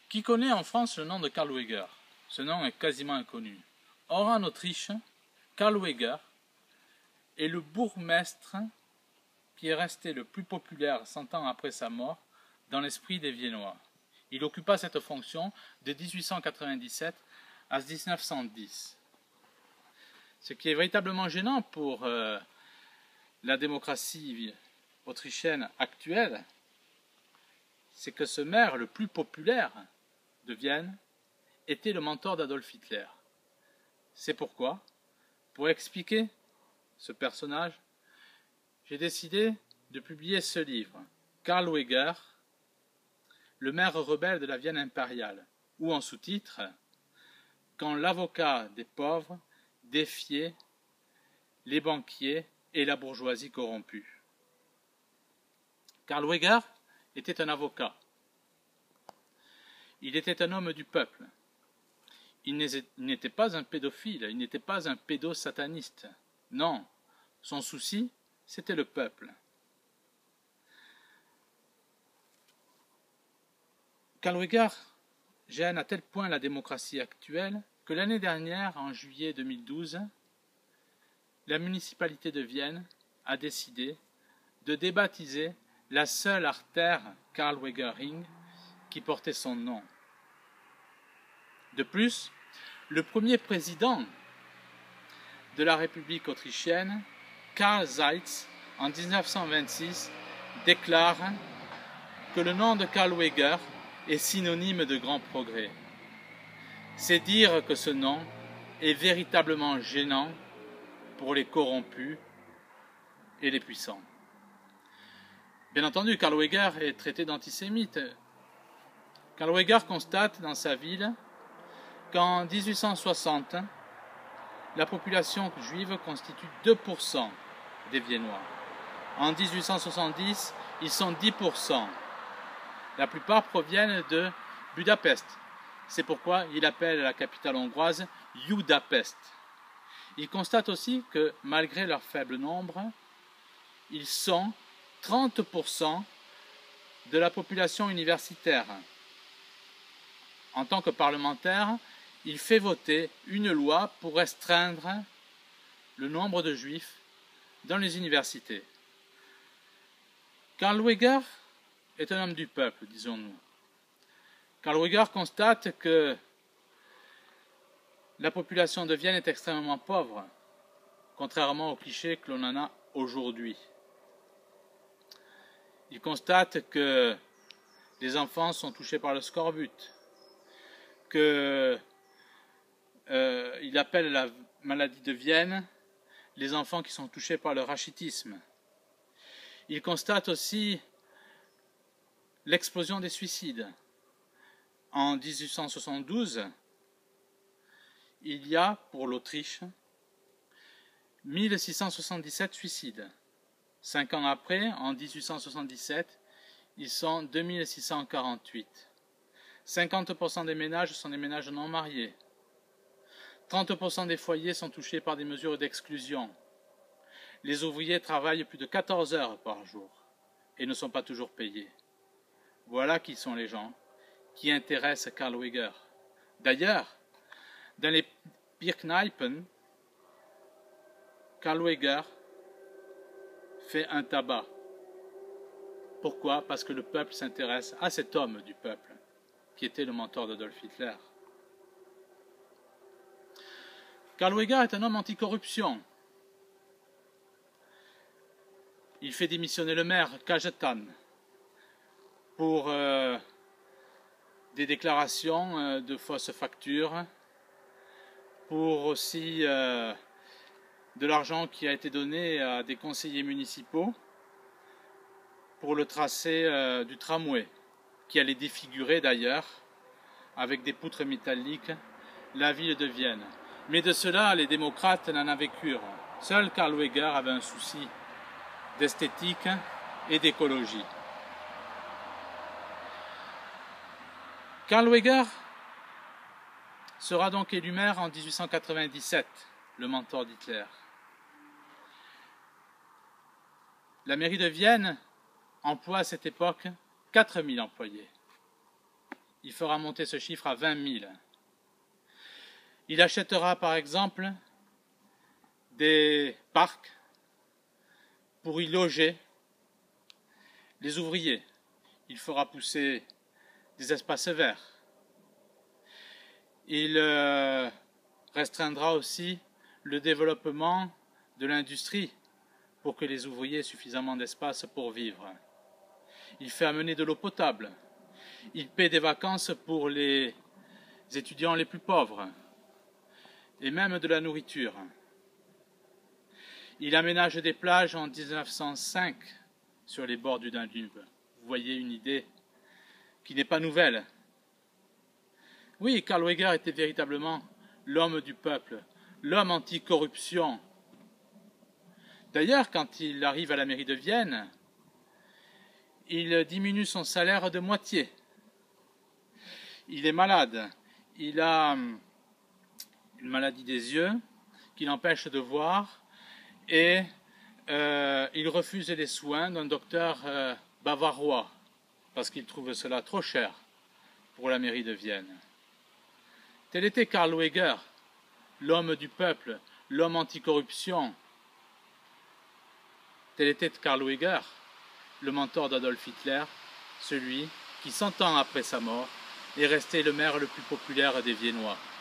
Qui connaît en France le nom de Karl Lueger? Ce nom est quasiment inconnu. Or en Autriche, Karl Lueger est le bourgmestre qui est resté le plus populaire 100 ans après sa mort dans l'esprit des Viennois. Il occupa cette fonction de 1897 à 1910. Ce qui est véritablement gênant pour la démocratie autrichienne actuelle, c'est que ce maire le plus populaire de Vienne était le mentor d'Adolf Hitler. C'est pourquoi, pour expliquer ce personnage, j'ai décidé de publier ce livre, Karl Lueger, le maire rebelle de la Vienne impériale, ou en sous-titre, quand l'avocat des pauvres défiait les banquiers et la bourgeoisie corrompue. Karl Lueger était un avocat. Il était un homme du peuple. Il n'était pas un pédophile, il n'était pas un pédosataniste. Non, son souci, c'était le peuple. Karl Lueger gêne à tel point la démocratie actuelle que l'année dernière, en juillet 2012, la municipalité de Vienne a décidé de débaptiser la seule artère Karl Lueger Ring qui portait son nom. De plus, le premier président de la République autrichienne, Karl Seitz, en 1926, déclare que le nom de Karl Lueger est synonyme de grand progrès. C'est dire que ce nom est véritablement gênant pour les corrompus et les puissants. Bien entendu, Karl Lueger est traité d'antisémite. Karl Lueger constate dans sa ville qu'en 1860, la population juive constitue 2% des Viennois. En 1870, ils sont 10%. La plupart proviennent de Budapest. C'est pourquoi il appelle la capitale hongroise Judapest. Il constate aussi que, malgré leur faible nombre, ils sont 30% de la population universitaire. En tant que parlementaire, il fait voter une loi pour restreindre le nombre de juifs dans les universités. Karl Lueger est un homme du peuple, disons-nous. Karl Lueger constate que la population de Vienne est extrêmement pauvre, contrairement aux clichés que l'on en a aujourd'hui. Il constate que les enfants sont touchés par le scorbut, qu'il appelle la maladie de Vienne les enfants qui sont touchés par le rachitisme. Il constate aussi l'explosion des suicides. En 1872, il y a pour l'Autriche 1677 suicides. 5 ans après, en 1877, ils sont 2648. 50% des ménages sont des ménages non mariés. 30% des foyers sont touchés par des mesures d'exclusion. Les ouvriers travaillent plus de 14 heures par jour et ne sont pas toujours payés. Voilà qui sont les gens qui intéressent Karl Lueger. D'ailleurs, dans les Bierkneipen, Karl Lueger fait un tabac. Pourquoi? Parce que le peuple s'intéresse à cet homme du peuple, qui était le mentor d'Adolf Hitler. Karl Lueger est un homme anticorruption. Il fait démissionner le maire Cajetan pour des déclarations de fausses factures, pour aussi de l'argent qui a été donné à des conseillers municipaux pour le tracé du tramway, qui allait défigurer d'ailleurs, avec des poutres métalliques, la ville de Vienne. Mais de cela, les démocrates n'en avaient cure. Seul Karl Lueger avait un souci d'esthétique et d'écologie. Karl Lueger sera donc élu maire en 1897, le mentor d'Hitler. La mairie de Vienne emploie à cette époque 4000 employés. il fera monter ce chiffre à 20 000. Il achètera par exemple des parcs pour y loger les ouvriers. Il fera pousser des espaces verts. Il restreindra aussi le développement de l'industrie pour que les ouvriers aient suffisamment d'espace pour vivre. Il fait amener de l'eau potable. Il paie des vacances pour les étudiants les plus pauvres et même de la nourriture. Il aménage des plages en 1905 sur les bords du Danube. Vous voyez une idée qui n'est pas nouvelle. Oui, Karl Lueger était véritablement l'homme du peuple, l'homme anti-corruption. D'ailleurs, quand il arrive à la mairie de Vienne, il diminue son salaire de moitié. Il est malade. Il a une maladie des yeux qui l'empêche de voir et il refuse les soins d'un docteur bavarois parce qu'il trouve cela trop cher pour la mairie de Vienne. Tel était Karl Lueger, l'homme du peuple, l'homme anticorruption. Tel était Karl Lueger, le mentor d'Adolf Hitler, celui qui, 100 ans après sa mort, est resté le maire le plus populaire des Viennois.